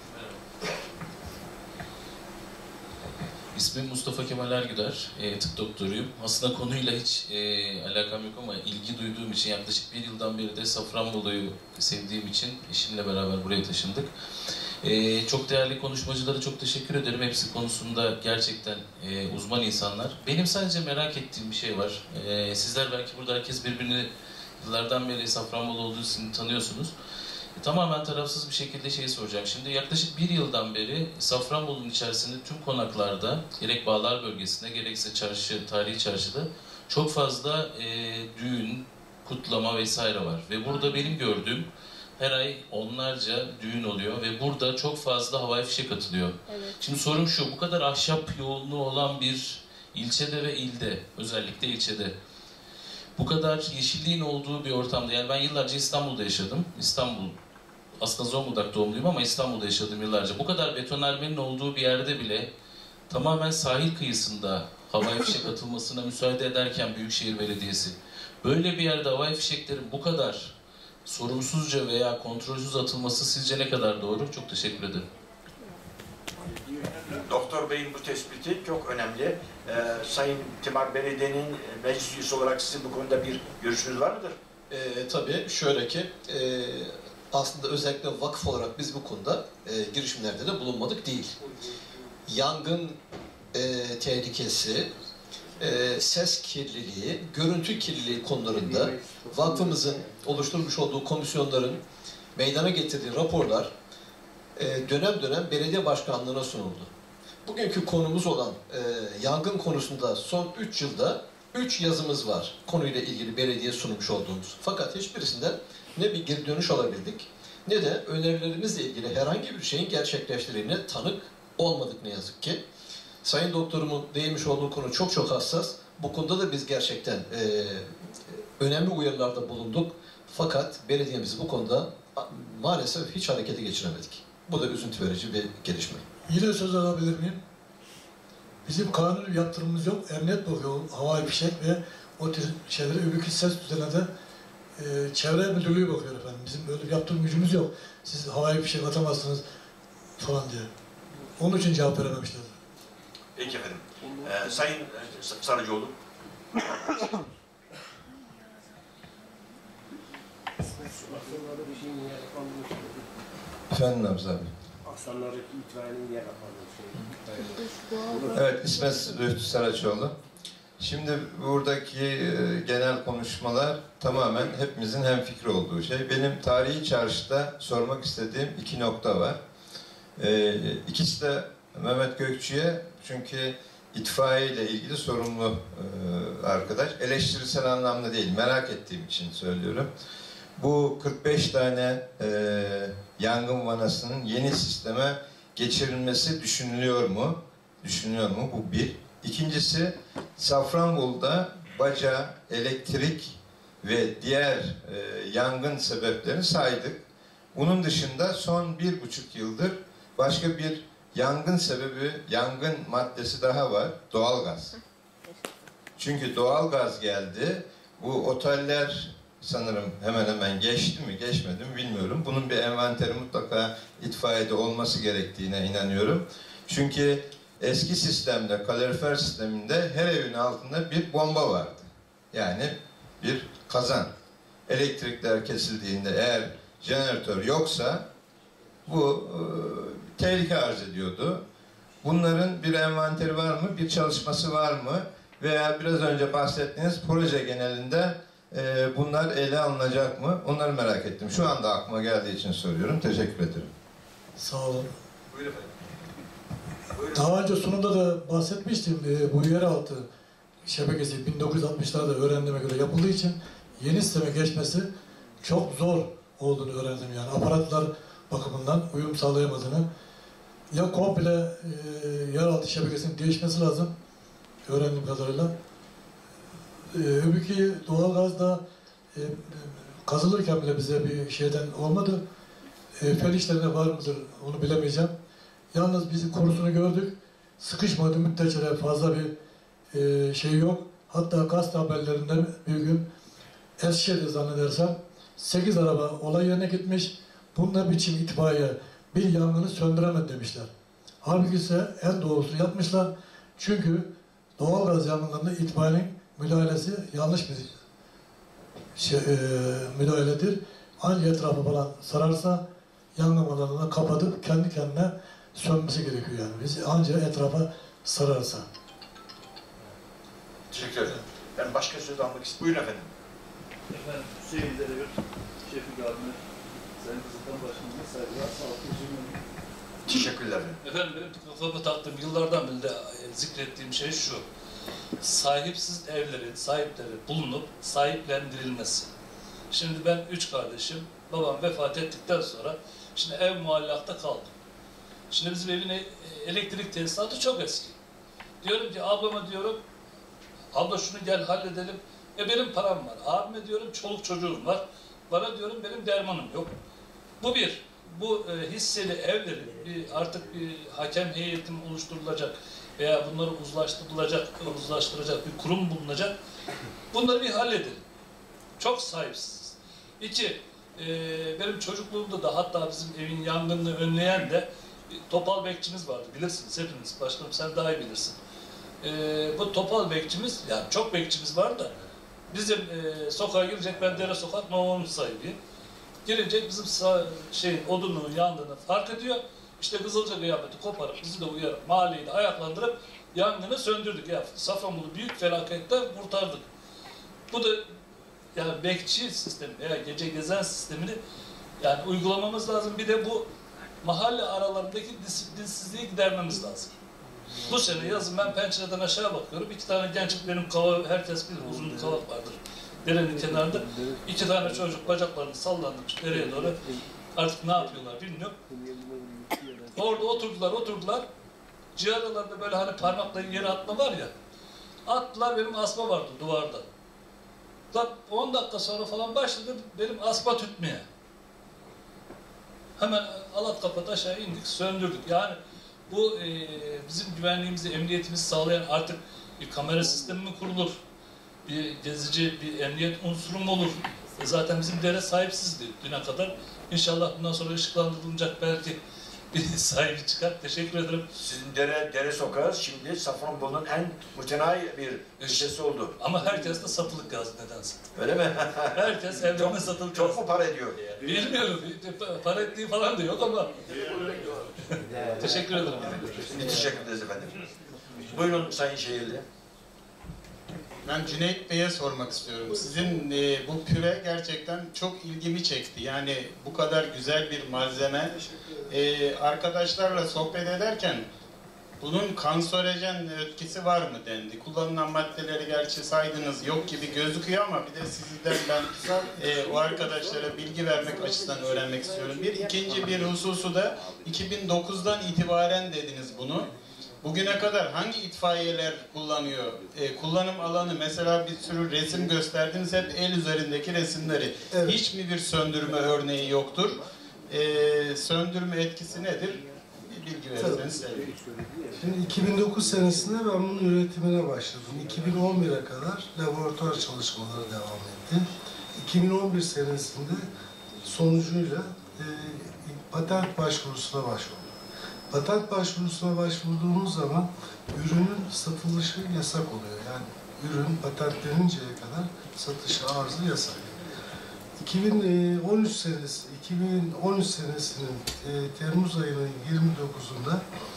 İsmim Mustafa Kemal Ergüder, e, tıp doktoruyum. Aslında konuyla hiç e, alakam yok ama ilgi duyduğum için yaklaşık bir yıldan beri de Safranbolu'yu sevdiğim için eşimle beraber buraya taşındık. E, çok değerli konuşmacılara çok teşekkür ederim. Hepsi konusunda gerçekten e, uzman insanlar. Benim sadece merak ettiğim bir şey var. E, sizler belki burada herkes birbirini yıllardan beri Safranbolu olduğu için tanıyorsunuz. Tamamen tarafsız bir şekilde şeyi soracağım. Şimdi yaklaşık bir yıldan beri Safranbolu'nun içerisinde tüm konaklarda, gerek Bağlar bölgesinde, gerekse çarşı, tarihi çarşıda çok fazla e, düğün, kutlama vesaire var. Ve burada benim gördüğüm her ay onlarca düğün oluyor ve burada çok fazla havai fişek atılıyor. Evet. Şimdi sorum şu, bu kadar ahşap yoğunluğu olan bir ilçede ve ilde, özellikle ilçede, bu kadar yeşilliğin olduğu bir ortamda, yani ben yıllarca İstanbul'da yaşadım. İstanbul, aslında Zonguldak doğumluyum ama İstanbul'da yaşadım yıllarca. Bu kadar betonarmenin olduğu bir yerde bile tamamen sahil kıyısında havai fişek atılmasına müsaade ederken Büyükşehir Belediyesi, böyle bir yerde havai fişeklerin bu kadar sorumsuzca veya kontrolsüz atılması sizce ne kadar doğru? Çok teşekkür ederim. Doktor Bey'in bu tespiti çok önemli. Ee, Sayın Timar Belediye'nin meclis üyesi olarak sizin bu konuda bir görüşünüz var mıdır? E, tabii şöyle ki e, aslında özellikle vakıf olarak biz bu konuda e, girişimlerde de bulunmadık değil. Yangın e, tehlikesi, e, ses kirliliği, görüntü kirliliği konularında vakfımızın oluşturmuş olduğu komisyonların meydana getirdiği raporlar e, dönem dönem belediye başkanlığına sunuldu. Bugünkü konumuz olan e, yangın konusunda son üç yılda üç yazımız var konuyla ilgili belediye sunmuş olduğumuz. Fakat hiçbirisinden ne bir geri dönüş alabildik ne de önerilerimizle ilgili herhangi bir şeyin gerçekleştirildiğine tanık olmadık ne yazık ki. Sayın Doktorumun değinmiş olduğu konu çok çok hassas. Bu konuda da biz gerçekten e, önemli uyarılarda bulunduk. Fakat belediyemizi bu konuda maalesef hiç harekete geçiremedik. Bu da üzüntü verici bir gelişme. Yine söz alabilir miyim? Bizim kanuni yaptırımımız yok. Emniyet bakıyor havai fişek ve o tür şeylere, öbürkü ses düzenine de e, çevre müdürlüğü bakıyor efendim. Bizim böyle bir yaptırım gücümüz yok. Siz havai fişek atamazsınız falan diye. Onun için cevap verememişler. Peki efendim. Ee, Sayın e, Sarıcıoğlu. Efendim Nabzı abi. Aksanlardaki itfaiyenin diye kapandığı şey. Evet, İsmet Rühtü Saraçoğlu. Şimdi buradaki e, genel konuşmalar tamamen hepimizin hemfikir olduğu şey. Benim tarihi çarşıda sormak istediğim iki nokta var. E, ikisi de Mehmet Gökçü'ye, çünkü itfaiye ile ilgili sorumlu e, arkadaş. Eleştirisel anlamda değil, merak ettiğim için söylüyorum. Bu kırk beş tane e, yangın vanasının yeni sisteme geçirilmesi düşünülüyor mu? Düşünülüyor mu? Bu bir. İkincisi, Safranbolu'da baca, elektrik ve diğer e, yangın sebeplerini saydık. Bunun dışında son bir buçuk yıldır başka bir yangın sebebi, yangın maddesi daha var. Doğalgaz. Çünkü doğalgaz geldi. Bu oteller sanırım hemen hemen geçti mi, geçmedi mi bilmiyorum. Bunun bir envanteri mutlaka itfaiyede olması gerektiğine inanıyorum. Çünkü eski sistemde, kalorifer sisteminde her evin altında bir bomba vardı. Yani bir kazan. Elektrikler kesildiğinde eğer jeneratör yoksa bu e, tehlike arz ediyordu. Bunların bir envanteri var mı, bir çalışması var mı? Veya biraz önce bahsettiğiniz proje genelinde e, bunlar ele alınacak mı? Onları merak ettim. Şu anda aklıma geldiği için soruyorum. Teşekkür ederim. Sağ olun. Buyurun efendim. Buyurun. Daha önce sunumda da bahsetmiştim. E, bu yeraltı şebekesi bin dokuz yüz altmışlarda öğrendiğime göre yapıldığı için yeni sisteme geçmesi çok zor olduğunu öğrendim. Yani aparatlar bakımından uyum sağlayamadığını, ya komple e, yeraltı şebekesinin değişmesi lazım öğrendiğim kadarıyla. E, öbürki doğalgazda e, kazılırken bile bize bir şeyden olmadı. E, fel işlerine var mıdır onu bilemeyeceğim. Yalnız bizi korusunu gördük. Sıkışmadı müddetçe fazla bir e, şey yok. Hatta gazete haberlerinde bir gün Eskişehir'de zannedersem sekiz araba olay yerine gitmiş. Bununla biçim itfaiye bir yangını söndüremedi demişler. Halbuki ise en doğrusunu yapmışlar. Çünkü doğalgaz yangınlarında itfaiyenin müdahalesi yanlış bir şey, e, müdahaledir. Ancak etrafı falan sararsa yangın alanını kapatıp kendi kendine sönmesi gerekiyor yani. Biz ancak etrafa sararsa. Teşekkür ederim. Ben başka söz almak istiyorum. Buyurun efendim. Efendim, Hüseyin'de de bir Şefik abime, Sayın Kızıltan Başkanı'na saygılar, sağlıklı üzümlerim. Teşekkürler efendim. Efendim, benim kafamı taktığım, yıllardan beri de zikrettiğim şey şu. Sahipsiz evlerin sahipleri bulunup sahiplendirilmesi. Şimdi ben üç kardeşim, babam vefat ettikten sonra şimdi ev muallakta kaldım. Şimdi bizim evin elektrik tesisatı çok eski. Diyorum ki ablama diyorum, abla şunu gel halledelim. E benim param var. Abime diyorum çoluk çocuğum var. Bana diyorum benim dermanım yok. Bu bir. Bu e, hisseli evlerin bir, artık bir hakem heyetim oluşturulacak veya bunları uzlaştırılacak, uzlaştıracak bir kurum bulunacak. Bunları bir halledin. Çok sahipsiz. İki, e, benim çocukluğumda da hatta bizim evin yangınını önleyen de topal bekçimiz vardı. Bilirsiniz hepiniz. Başkanım sen daha iyi bilirsin. E, bu topal bekçimiz, yani çok bekçimiz var da bizim e, sokağa girecek, ben dere sokak novamın sahibiyim. Girince bizim sağ, şey, odunun yandığını fark ediyor. İşte Kızılca kıyafeti koparıp bizi de uyarıp mahalleyi de ayaklandırıp yangını söndürdük. Ya Safranbolu büyük felaketten kurtardık. Bu da yani bekçi sistemi veya gece gezen sistemini yani uygulamamız lazım. Bir de bu mahalle aralarındaki disiplinsizliği gidermemiz lazım. Bu sene yazın ben pencereden aşağı bakıyorum. İki tane genç, benim kava, herkes bilir, uzun bir kavak vardır derenin kenarında. İki tane çocuk bacaklarını sallandık dereye doğru. Artık ne yapıyorlar bilmiyorum. Orada oturdular, oturdular. Ciğerlerinde böyle hani parmakla yere atma var ya. Attılar, benim asma vardı duvarda. Lan on dakika sonra falan başladı benim asma tütmeye. Hemen alat kapat aşağı indik, söndürdük. Yani bu e, bizim güvenliğimizi, emniyetimizi sağlayan artık bir kamera sistemi mi kurulur? Bir gezici, bir emniyet unsuru mu olur? E zaten bizim dere sahipsizdi düne kadar. İnşallah bundan sonra ışıklandırılacak belki bir sahibi çıkar. Teşekkür ederim. Sizin dere, dere sokağı şimdi Safranbolu'nun en mütenayi bir ilçesi oldu. Ama herkes de satılık yazdı nedense. Öyle mi? Herkes evlerine satılık Çok yazdı. mu para ediyor? Bilmiyorum. Para ettiği falan da yok ama. Teşekkür ederim. Biz teşekkür ederiz efendim. Buyurun Sayın Şehirli. Ben Cüneyt Bey'e sormak istiyorum. Sizin e, bu püre gerçekten çok ilgimi çekti. Yani bu kadar güzel bir malzeme. E, arkadaşlarla sohbet ederken bunun kanserojen etkisi var mı dendi. Kullanılan maddeleri gerçi saydınız yok gibi gözüküyor ama bir de sizden ben e, o arkadaşlara bilgi vermek açısından öğrenmek istiyorum. Bir ikinci bir hususu da iki bin dokuzdan itibaren dediniz bunu. Bugüne kadar hangi itfaiyeler kullanıyor? E, kullanım alanı mesela bir sürü resim gösterdiniz, hep el üzerindeki resimleri. Evet. Hiç mi bir söndürme örneği yoktur? E, söndürme etkisi nedir? Bir bilgi verirseniz sevinirim. Şimdi iki bin dokuz senesinde ben bunun üretimine başladım. iki bin on bire kadar laboratuvar çalışmaları devam etti. iki bin on bir senesinde sonucuyla e, patent başvurusuna başvurdum. Patent başvurusuna başvurduğumuz zaman ürünün satılışı yasak oluyor. Yani ürün patentleninceye kadar satışı, arzı yasak. iki bin on üç senesi, iki bin on üç senesinin e, Temmuz ayının yirmi dokuzunda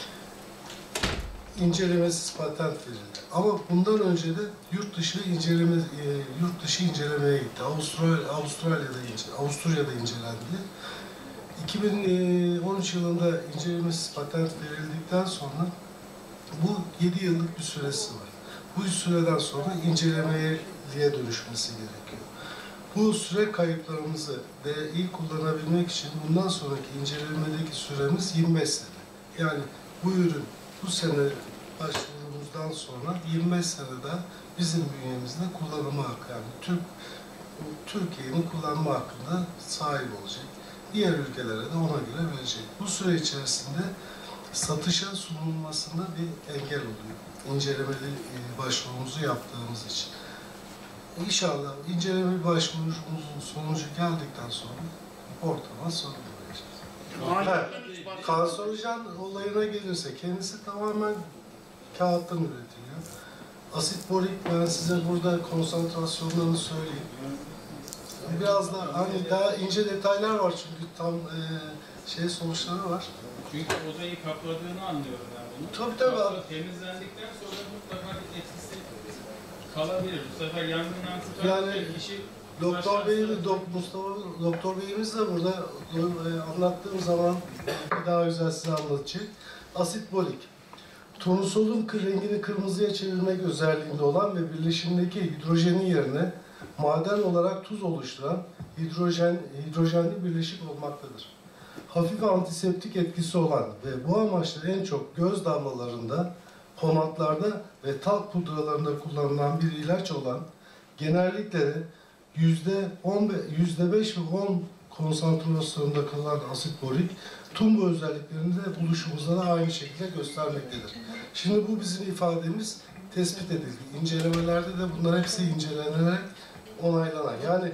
incelemesiz patent verildi. Ama bundan önce de yurt dışı inceleme e, yurt dışı incelemeye gitti. Avustralya Avustralya'da ince, Avusturya'da incelendi. iki bin on üç yılında incelemesiz patent verildikten sonra bu yedi yıllık bir süresi var. Bu süreden sonra incelemeye dönüşmesi gerekiyor. Bu süre kayıplarımızı de iyi kullanabilmek için bundan sonraki incelemedeki süremiz yirmi beş sene. Yani bu ürün bu sene başvurumuzdan sonra yirmi beş sene daha bizim bünyemizde kullanımı hakkı, yani Türk Türkiye'nin kullanma hakkında sahip olacak. Diğer ülkelere de ona göre verecek. Bu süre içerisinde satışa sunulmasında bir engel oluyor. İncelemeli başvurumuzu yaptığımız için. İnşallah inceleme başvurumuzun sonucu geldikten sonra ortama sorun olacak. Kanserojen olayına gelirse kendisi tamamen kağıttan üretiliyor. Asit borik, ben size burada konsantrasyonlarını söyleyeyim. Biraz da hani daha ince detaylar var çünkü tam e, şey sonuçları var. Çünkü odayı kapladığını anlıyorum ben bunu. Tabii tabii. Kapla, temizlendikten sonra mutlaka bir etkisi kalabilir. Bu sefer yangından tutan Yani kişi... Doktor Bey'imiz, dok, Mustafa Doktor Bey'imiz de burada e, anlattığım zaman daha güzel size anlatacak. Asit borik. Turnusolun rengini kırmızıya çevirmek özelliğinde olan ve birleşimdeki hidrojenin yerine maden olarak tuz oluşturan hidrojen, hidrojenli birleşik olmaktadır. Hafif antiseptik etkisi olan ve bu amaçla en çok göz damlalarında, pomatlarda ve talk pudralarında kullanılan bir ilaç olan, genellikle de yüzde on, yüzde beş ve on konsantrasyonunda kalan asit borik, tüm bu özelliklerini de buluşumuzda da aynı şekilde göstermektedir. Şimdi bu bizim ifademiz tespit edildi. İncelemelerde de bunlar hepsi incelenerek onaylanan. Yani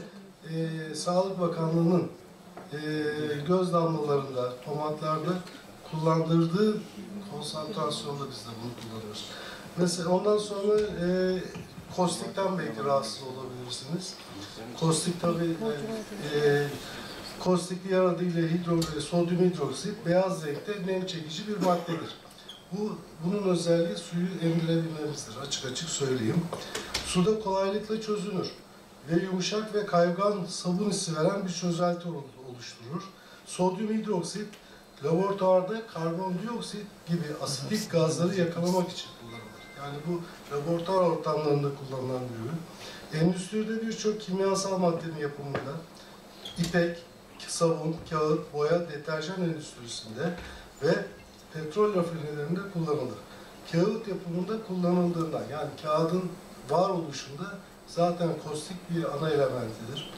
e, Sağlık Bakanlığı'nın e, göz damlalarında, pomatlarda kullandırdığı konsantrasyonda biz de bunu kullanıyoruz. Mesela ondan sonra e, kostikten belki rahatsız olabilirsiniz. Kostik tabi e, e, kostik diğer adıyla hidro, sodyum hidroksit beyaz renkte nem çekici bir maddedir. Bu, bunun özelliği suyu emilebilmemizdir. Açık açık söyleyeyim. Suda kolaylıkla çözünür ve yumuşak ve kaygan sabun hissi veren bir çözelti oluşturur. Sodyum hidroksit laboratuvarda karbondioksit gibi asitik gazları yakalamak için kullanılır. Yani bu laboratuvar ortamlarında kullanılan bir ürün. Endüstride birçok kimyasal maddenin yapımında ipek, sabun, kağıt, boya, deterjan endüstrisinde ve petrol rafinelerinde kullanılır. Kağıt yapımında kullanıldığından, yani kağıdın varoluşunda zaten kostik bir ana elementidir.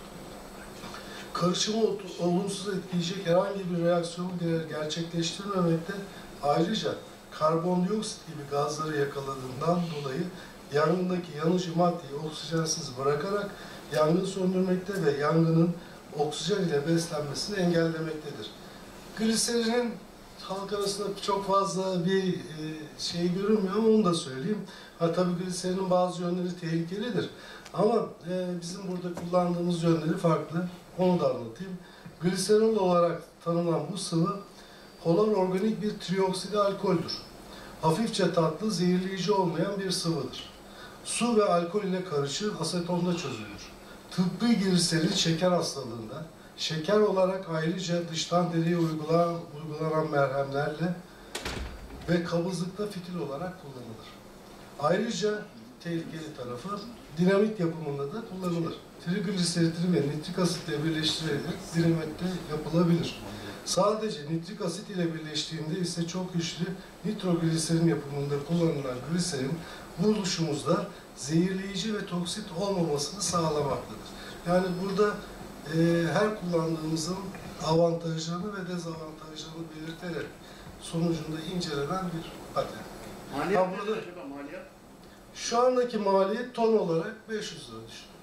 Karışımı olumsuz etkileyecek herhangi bir reaksiyonu gerçekleştirmemekte, ayrıca karbondioksit gibi gazları yakaladığından dolayı yangındaki yanıcı maddeyi oksijensiz bırakarak yangın söndürmekte ve yangının oksijen ile beslenmesini engellemektedir. Gliserinin halk arasında çok fazla bir e, şey görünmüyor ama onu da söyleyeyim. Ha tabii gliserinin bazı yönleri tehlikelidir. Ama e, bizim burada kullandığımız yönleri farklı. Onu da anlatayım. Gliserol olarak tanınan bu sıvı polar organik bir trioksili alkoldür. Hafifçe tatlı, zehirleyici olmayan bir sıvıdır. Su ve alkol ile karışır, asetonda çözülür. Tıbbi gliserin şeker hastalığında, şeker olarak ayrıca dıştan deriye uygulanan, uygulanan merhemlerle ve kabızlıkta fitil olarak kullanılır. Ayrıca tehlikeli tarafı dinamit yapımında da kullanılır. Trigliseritini ve nitrik asitle birleştirerek dinamitte yapılabilir. Sadece nitrik asit ile birleştiğinde ise çok güçlü nitrogliserin yapımında kullanılan gliserin buluşumuzda zehirleyici ve toksit olmamasını sağlamaktadır. Yani burada e, her kullandığımızın avantajlarını ve dezavantajlarını belirterek sonucunda incelenen bir patent. Maliyet Ha, nedir burada, acaba maliyet? şu andaki maliyet ton olarak beş yüz lira düşünüyoruz.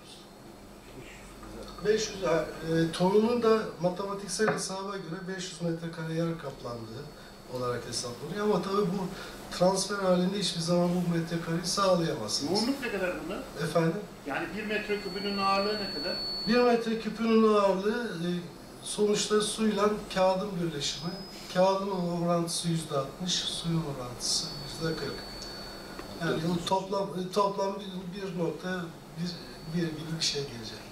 beş yüz e, tonunun da matematiksel hesaba göre beş yüz metrekare yer kaplandığı olarak hesaplanıyor ama tabii bu transfer halinde hiçbir zaman bu metrekareyi sağlayamazsınız. Yoğunluk ne kadar bunda? Efendim? Yani bir metre küpünün ağırlığı ne kadar? Bir metre küpünün ağırlığı e, sonuçta suyla kağıdın birleşimi. Kağıdın orantısı yüzde altmış, suyun orantısı yüzde kırk. Yani bu toplam toplam bir nokta bir gibi bir şey gelecek.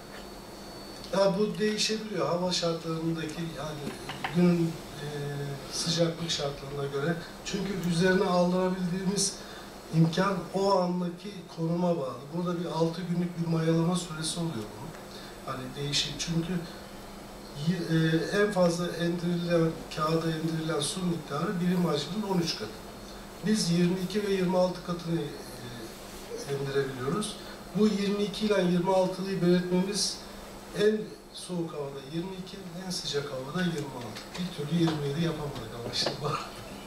Ya bu değişebiliyor hava şartlarındaki yani günün e, sıcaklık şartlarına göre. Çünkü üzerine aldırabildiğimiz imkan o andaki konuma bağlı. Burada bir altı günlük bir mayalama süresi oluyor bunun. Hani değişik çünkü e, en fazla endirilen, kağıda indirilen su miktarı birim hacminin on üç katı. Biz yirmi iki ve yirmi altı katını e, indirebiliyoruz. Bu yirmi iki ile yirmi altıyı belirtmemiz en soğuk havada yirmi iki, en sıcak havada yirmi altı. Bir türlü yirmi yedi yapamadık ama işte bak.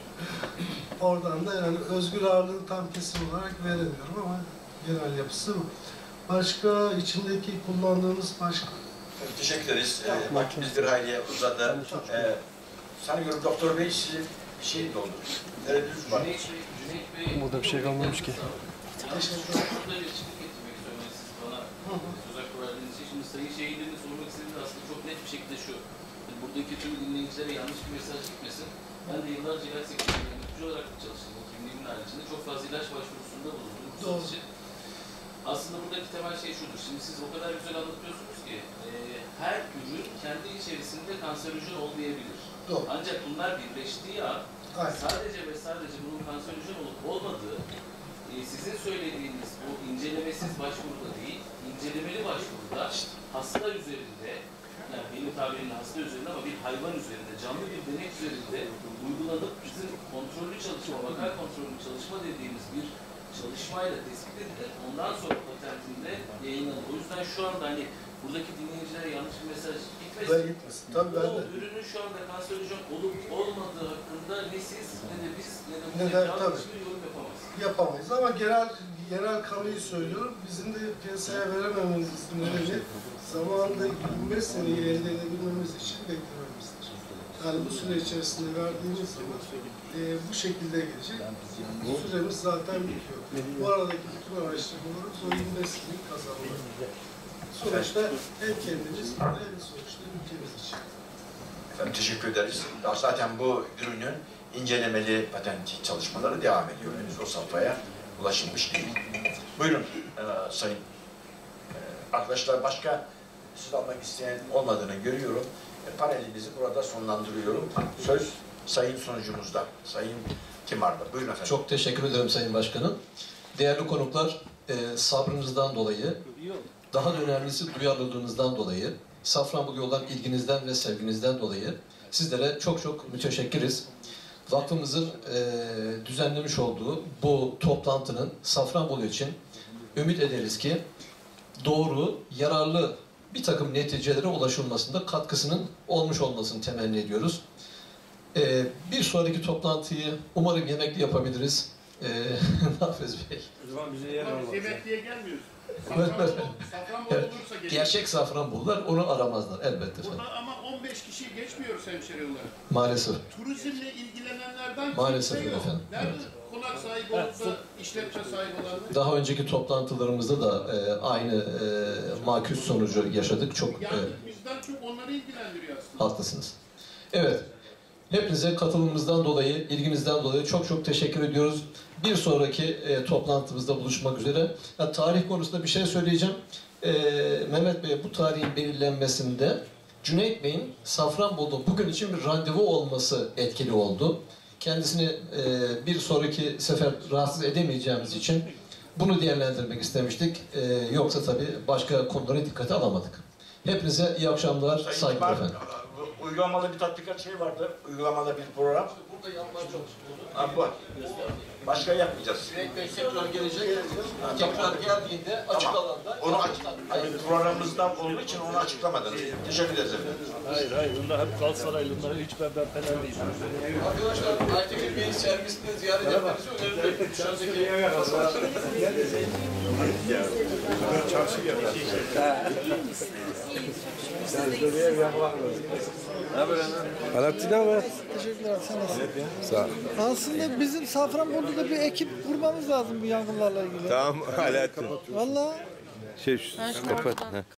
Oradan da yani özgür ağırlığını tam kesin olarak veremiyorum ama genel yapısı bu. Başka içindeki kullandığımız başka... Teşekkür ederiz. Ee, vaktimiz bir hayli uzadı. Ee, sanıyorum Doktor Bey sizi bir şey doldu. Evet, düz var. Burada bir şey kalmamış ki. Teşekkür ederim. Burada bir açıklık getirmek istiyorum siz bana söz hakkı verdiğiniz için. Şimdi Sayın Şehirlerine sormak istediğim de aslında çok net bir şekilde şu. Buradaki tüm dinleyicilere yanlış bir mesaj gitmesin. Ben de yıllarca ilaç sektöründe yönetici olarak çalıştım. O kimliğimin haricinde çok fazla ilaç başvurusunda bulundum. Doğru. Için. Aslında buradaki temel şey şudur. Şimdi siz o kadar güzel anlatıyorsunuz ki e, her ürün kendi içerisinde kanserojen olmayabilir. Doğru. Ancak bunlar birleştiği an Aynen. sadece ve sadece bunun kanserojen olup olmadığı e, sizin söylediğiniz bu incelemesiz başvuruda değil, incelemeli başvuruda hasta üzerinde, yani benim tabirimle hasta üzerinde ama bir hayvan üzerinde, canlı bir denek üzerinde uygulanıp bizim kontrollü çalışma, vaka kontrollü çalışma dediğimiz bir çalışmayla tespit edilir. Ondan sonra patentinde yayınlanır. O yüzden şu anda hani buradaki dinleyicilere yanlış bir mesaj gitmesin. Ben gitmesin. Tabii ben de. O ürünün şu anda kanserojen olup olmadığı hakkında ne siz ne de biz ne de bu Ne de, tabii. hiçbir yorum yapamayız. Yapamayız ama genel genel kanıyı söylüyorum. Bizim de piyasaya veremememizin nedeni zamanında yirmi beş seneyi elde edebilmemiz için beklememizdir. Yani bu süre içerisinde verdiğimiz zaman e, bu şekilde gelecek. Bu süremiz zaten bitiyor. Bu aradaki bütün araştırmalarımız o yirmi beş seneyi kazanıyor. Sonuçta hem kendimiz hem sonuçta ülkemiz için. Efendim teşekkür ederiz. Daha zaten bu ürünün incelemeli patent çalışmaları devam ediyor. Henüz o safhaya ulaşılmış değil. Buyurun e, sayın e, arkadaşlar, başka söz almak isteyen olmadığını görüyorum. E, panelimizi burada sonlandırıyorum. Söz sayın sunucumuzda, Sayın Timar'da. Buyurun efendim. Çok teşekkür ederim Sayın Başkanım. Değerli konuklar, e, sabrınızdan dolayı, daha da önemlisi duyarlılığınızdan dolayı, Safranbolu'ya olan ilginizden ve sevginizden dolayı sizlere çok çok müteşekkiriz. Vakfımızın e, düzenlemiş olduğu bu toplantının Safranbolu için ümit ederiz ki doğru, yararlı bir takım neticelere ulaşılmasında katkısının olmuş olmasını temenni ediyoruz. E, bir sonraki toplantıyı umarım yemekli yapabiliriz. Ee, Nafez Bey. O zaman bize yer Biz olmaz. emekliye gelmiyoruz. Evet, Safranbolu, evet. Safranbolu Evet. olursa geliyoruz. Gerçek Safranbolular onu aramazlar elbette efendim. Burada ama on beş kişiyi geçmiyoruz hemşire olarak. Maalesef. Turizmle ilgilenenlerden Maalesef kimse yok. efendim, Nerede evet. konak sahibi olup da işletme sahibi olanlar? Daha önceki toplantılarımızda da e, aynı e, maküs sonucu yaşadık. Çok e, Yangın bizden çok onları ilgilendiriyor aslında. haklısınız. Evet. Hepinize katılımınızdan dolayı, ilginizden dolayı çok çok teşekkür ediyoruz. Bir sonraki e, toplantımızda buluşmak üzere. Ya, tarih konusunda bir şey söyleyeceğim. E, Mehmet Bey, bu tarihin belirlenmesinde Cüneyt Bey'in Safranbolu'da bugün için bir randevu olması etkili oldu. Kendisini e, bir sonraki sefer rahatsız edemeyeceğimiz için bunu değerlendirmek istemiştik. E, yoksa tabii başka konuları dikkate alamadık. Hepinize iyi akşamlar, Sayın saygılar İkbal, efendim. Uygulamalı bir tatbikat şey vardı. Uygulamada bir program. Burada yapmaya çalışıyoruz. Ha, bu. Başka yapmayacağız. Cüneyt Bey tekrar gelecek. Tekrar geldiğinde açık Tamam. alanda... Onu açık, programımızda olduğu için onu açıklamadınız. Teşekkür ederiz efendim. Hayır hayır, bunlar hep Galatasaraylı, bunlar hiç ben ben falan değilim. Arkadaşlar, Aytekin Bey'in sergisini ziyaret etmenizi öneririm. Dışarıdaki Çarşı yapar. Alaaddin abi. Teşekkürler. Sen nasılsın? Sağ ol. Aslında bizim Safranbolu'da bir ekip kurmamız lazım bu yangınlarla ilgili. Tamam Alaaddin. Vallahi. Şey, şu, kapat.